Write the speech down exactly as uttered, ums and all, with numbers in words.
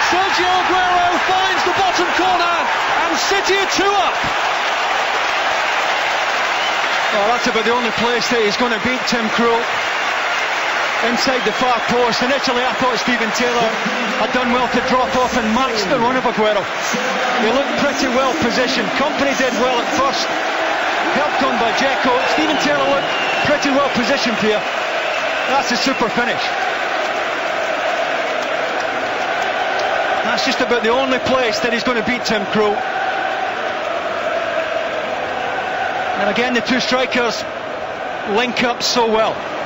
Sergio Aguero finds the bottom corner, and City are two up. Well, that's about the only place that he's going to beat Tim Krul. Inside the far post. Initially I thought Stephen Taylor had done well to drop off and match the run of Aguero. He looked pretty well positioned. Company did well at first, helped on by Dzeko. Stephen Taylor looked pretty well positioned here. That's a super finish. That's just about the only place that he's going to beat Tim Krul. And again, the two strikers link up so well.